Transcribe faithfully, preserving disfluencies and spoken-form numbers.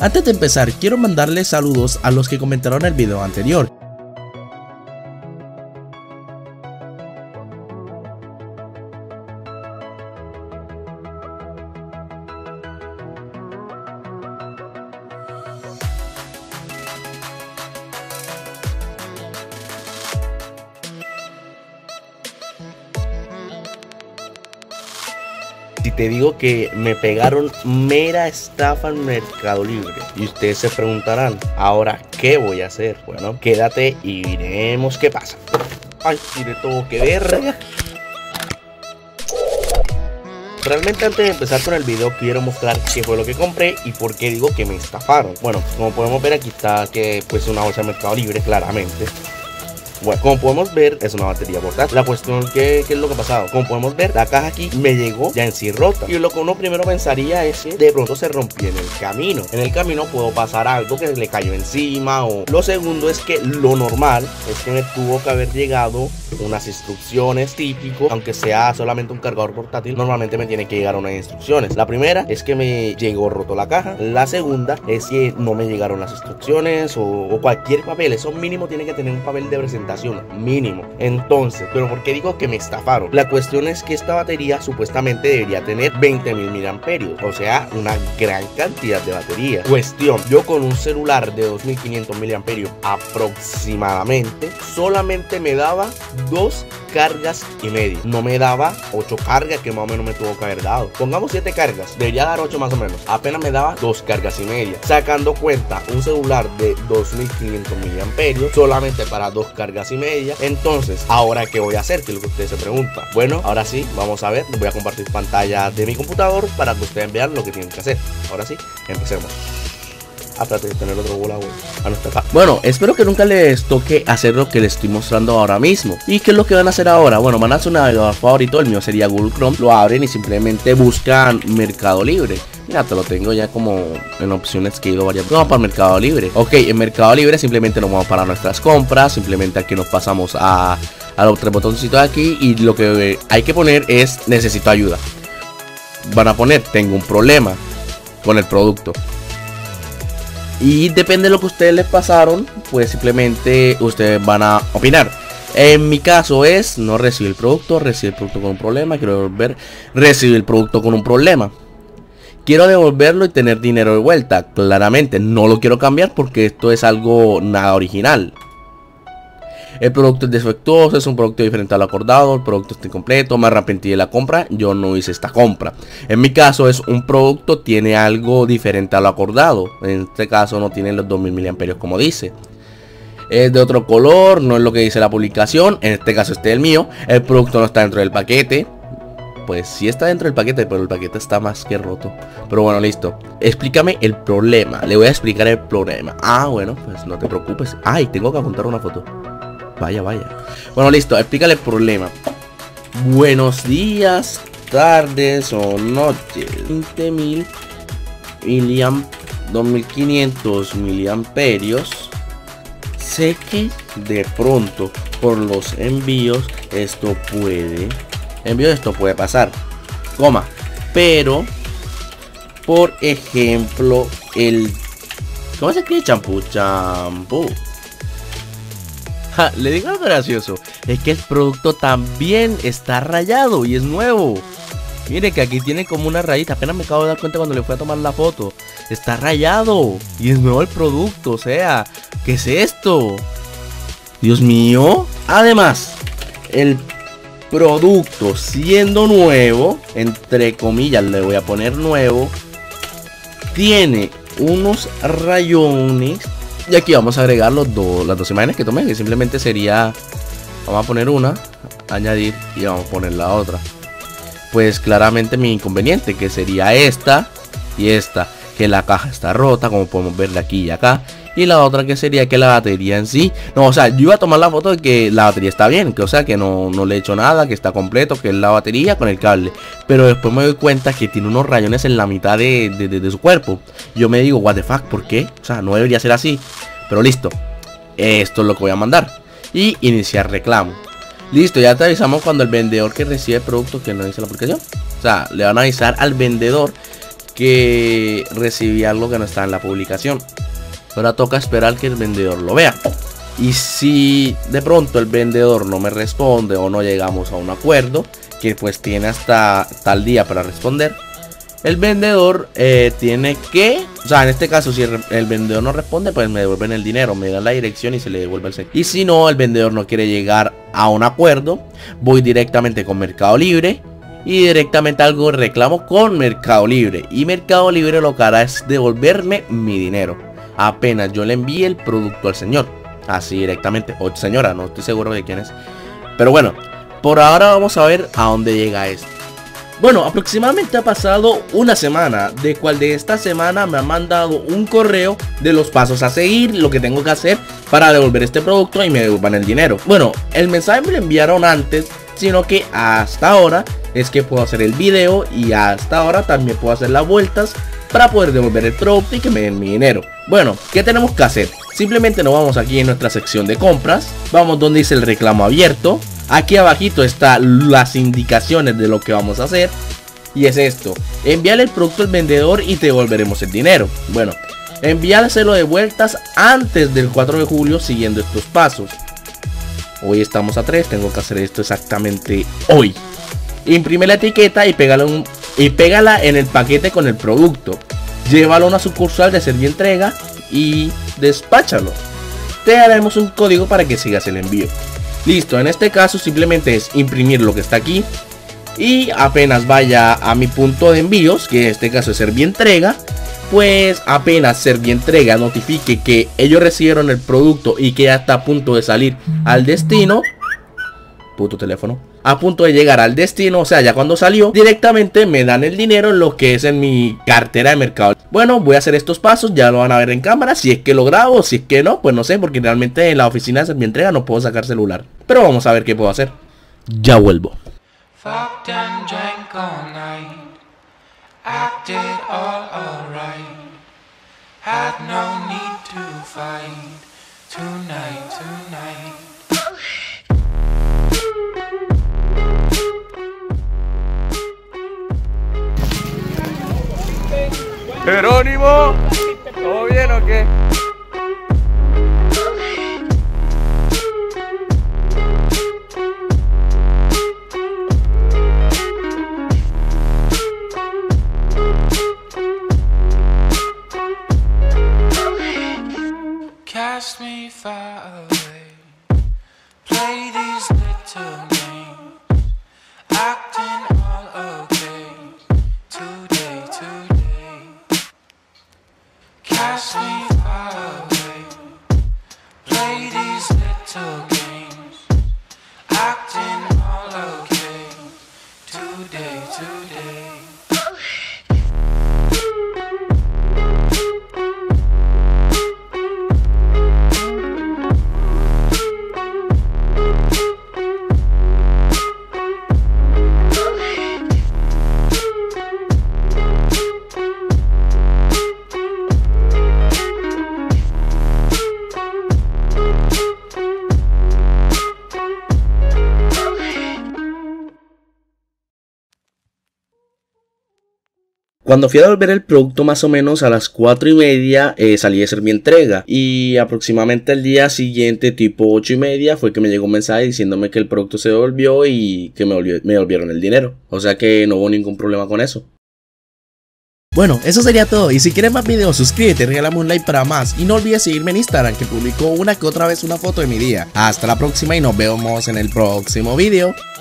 Antes de empezar, quiero mandarles saludos a los que comentaron el video anterior. Si te digo que me pegaron mera estafa en Mercado Libre, y ustedes se preguntarán, ¿ahora qué voy a hacer? Bueno, quédate y veremos qué pasa. Ay, tiene todo que ver. Realmente antes de empezar con el video quiero mostrar qué fue lo que compré y por qué digo que me estafaron. Bueno, como podemos ver aquí está que pues una bolsa de Mercado Libre, claramente. Bueno, como podemos ver, es una batería portátil. La cuestión que, que es lo que ha pasado. Como podemos ver, la caja aquí me llegó ya en sí rota. Y lo que uno primero pensaría es que de pronto se rompió en el camino. En el camino puedo pasar algo que le cayó encima. O lo segundo es que lo normal es que me tuvo que haber llegado unas instrucciones típico. Aunque sea solamente un cargador portátil, normalmente me tiene que llegar unas instrucciones. La primera es que me llegó roto la caja. La segunda es que no me llegaron las instrucciones o, o cualquier papel. Eso mínimo tiene que tener un papel de presentación mínimo. Entonces, pero ¿por qué digo que me estafaron? La cuestión es que esta batería supuestamente debería tener veinte mil miliamperios, o sea, una gran cantidad de batería. Cuestión, yo con un celular de dos mil quinientos miliamperios aproximadamente, solamente me daba dos cargas y media, no me daba ocho cargas, que más o menos me tuvo que haber dado. Pongamos siete cargas, debería dar ocho más o menos. Apenas me daba dos cargas y media. Sacando cuenta, un celular de dos mil quinientos miliamperios solamente para dos cargas y media. Entonces, ¿ahora qué voy a hacer? Que es lo que ustedes se preguntan. Bueno, ahora sí, vamos a ver. Voy a compartir pantalla de mi computador para que ustedes vean lo que tienen que hacer. Ahora sí, empecemos. Aparte de tener otro bola, a nuestra casa. Bueno, espero que nunca les toque hacer lo que les estoy mostrando ahora mismo. ¿Y qué es lo que van a hacer ahora? Bueno, van a hacer un navegador favorito. El mío sería Google Chrome. Lo abren y simplemente buscan Mercado Libre. Mira, te lo tengo ya como en opciones que he ido varias. Vamos para Mercado Libre. Ok, en Mercado Libre simplemente nos vamos para nuestras compras. Simplemente aquí nos pasamos a, a los tres botoncitos de aquí. Y lo que hay que poner es necesito ayuda. Van a poner tengo un problema con el producto. Y depende de lo que ustedes les pasaron, pues simplemente ustedes van a opinar. En mi caso es no recibir el producto, recibir el producto con un problema, quiero devolver, recibir el producto con un problema. Quiero devolverlo y tener dinero de vuelta. Claramente no lo quiero cambiar porque esto es algo nada original. El producto es defectuoso, es un producto diferente a lo acordado, el producto está incompleto, me arrepentí de la compra, yo no hice esta compra. En mi caso es un producto, tiene algo diferente a lo acordado. En este caso no tiene los dos mil miliamperios como dice. Es de otro color, no es lo que dice la publicación. En este caso este es el mío. El producto no está dentro del paquete. Pues sí está dentro del paquete, pero el paquete está más que roto. Pero bueno, listo. Explícame el problema. Le voy a explicar el problema. Ah, bueno, pues no te preocupes. Ay, tengo que apuntar una foto. Vaya, vaya. Bueno, listo, explícale el problema. Buenos días, tardes o noches. veinte mil miliamperios, dos mil quinientos miliamperios. Sé que de pronto por los envíos esto puede envío esto puede pasar, coma, pero por ejemplo el ¿cómo se escribe champú? Champú. Ja, le digo algo gracioso, es que el producto también está rayado y es nuevo. Mire que aquí tiene como una rayita, apenas me acabo de dar cuenta cuando le fui a tomar la foto. Está rayado y es nuevo el producto, o sea, ¿qué es esto? Dios mío. Además, el producto siendo nuevo, entre comillas le voy a poner nuevo, tiene unos rayones. Y aquí vamos a agregar los dos, las dos imágenes que tomé, que simplemente sería, vamos a poner una, añadir y vamos a poner la otra. Pues claramente mi inconveniente, que sería esta y esta, que la caja está rota, como podemos ver de aquí y acá. Y la otra que sería que la batería en sí, no, o sea, yo iba a tomar la foto de que la batería está bien, que o sea, que no, no le he hecho nada, que está completo, que es la batería con el cable. Pero después me doy cuenta que tiene unos rayones en la mitad de, de, de, de su cuerpo. Yo me digo, what the fuck, ¿por qué? O sea, no debería ser así. Pero listo, esto es lo que voy a mandar. Y iniciar reclamo. Listo, ya te avisamos cuando el vendedor que recibe el producto, que no dice la aplicación. O sea, le van a avisar al vendedor que recibí algo que no está en la publicación. Ahora toca esperar que el vendedor lo vea. Y si de pronto el vendedor no me responde o no llegamos a un acuerdo, que pues tiene hasta tal día para responder, el vendedor eh, tiene que, o sea, en este caso si el, el vendedor no responde, pues me devuelven el dinero, me dan la dirección y se le devuelve el cheque. Y si no, el vendedor no quiere llegar a un acuerdo, voy directamente con Mercado Libre y directamente algo reclamo con Mercado Libre. Y Mercado Libre lo que hará es devolverme mi dinero apenas yo le envíe el producto al señor. Así directamente, o señora, no estoy seguro de quién es. Pero bueno, por ahora vamos a ver a dónde llega esto. Bueno, aproximadamente ha pasado una semana, de cual de esta semana me han mandado un correo de los pasos a seguir, lo que tengo que hacer para devolver este producto y me devuelvan el dinero. Bueno, el mensaje me lo enviaron antes, sino que hasta ahora es que puedo hacer el video y hasta ahora también puedo hacer las vueltas para poder devolver el producto y que me den mi dinero. Bueno, ¿qué tenemos que hacer? Simplemente nos vamos aquí en nuestra sección de compras, vamos donde dice el reclamo abierto. Aquí abajito están las indicaciones de lo que vamos a hacer. Y es esto: enviar el producto al vendedor y te devolveremos el dinero. Bueno, enviárselo de vueltas antes del cuatro de julio siguiendo estos pasos. Hoy estamos a tres, tengo que hacer esto exactamente hoy. Imprime la etiqueta y pégala, un, y pégala en el paquete con el producto. Llévalo a una sucursal de Servientrega y despáchalo. Te daremos un código para que sigas el envío. Listo, en este caso simplemente es imprimir lo que está aquí y apenas vaya a mi punto de envíos, que en este caso es Servientrega, pues apenas Servientrega notifique que ellos recibieron el producto y que ya está a punto de salir al destino, puto teléfono, a punto de llegar al destino, o sea, ya cuando salió, directamente me dan el dinero en lo que es en mi cartera de mercado. Bueno, voy a hacer estos pasos, ya lo van a ver en cámara, si es que lo grabo, si es que no, pues no sé, porque realmente en la oficina de Servientrega no puedo sacar celular. Pero vamos a ver qué puedo hacer. Ya vuelvo. Jerónimo, ¿todo bien o qué? Cast me far away, play these little games, acting all okay, today, today. Cast me far away, play these little games, acting all okay, today, today. Cuando fui a devolver el producto más o menos a las cuatro y media eh, salí de Servientrega y aproximadamente el día siguiente tipo ocho y media fue que me llegó un mensaje diciéndome que el producto se devolvió y que me, volvió, me devolvieron el dinero. O sea que no hubo ningún problema con eso. Bueno, eso sería todo, y si quieres más videos suscríbete, regálame un like para más y no olvides seguirme en Instagram que publico una que otra vez una foto de mi día. Hasta la próxima y nos vemos en el próximo video.